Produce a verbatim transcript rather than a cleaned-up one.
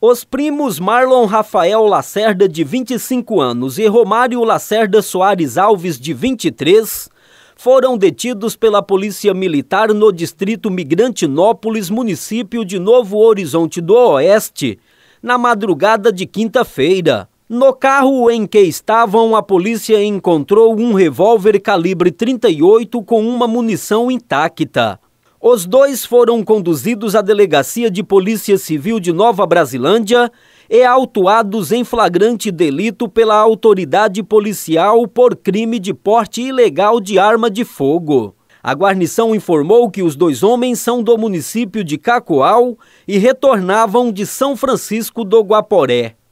Os primos Marlon Rafael Lacerda, de vinte e cinco anos, e Romário Lacerda Soares Alves, de vinte e três, foram detidos pela Polícia Militar no distrito Migrantinópolis, município de Novo Horizonte do Oeste, na madrugada de quinta-feira. No carro em que estavam, a polícia encontrou um revólver calibre trinta e oito com uma munição intacta. Os dois foram conduzidos à Delegacia de Polícia Civil de Nova Brasilândia e autuados em flagrante delito pela autoridade policial por crime de porte ilegal de arma de fogo. A guarnição informou que os dois homens são do município de Cacoal e retornavam de São Francisco do Guaporé.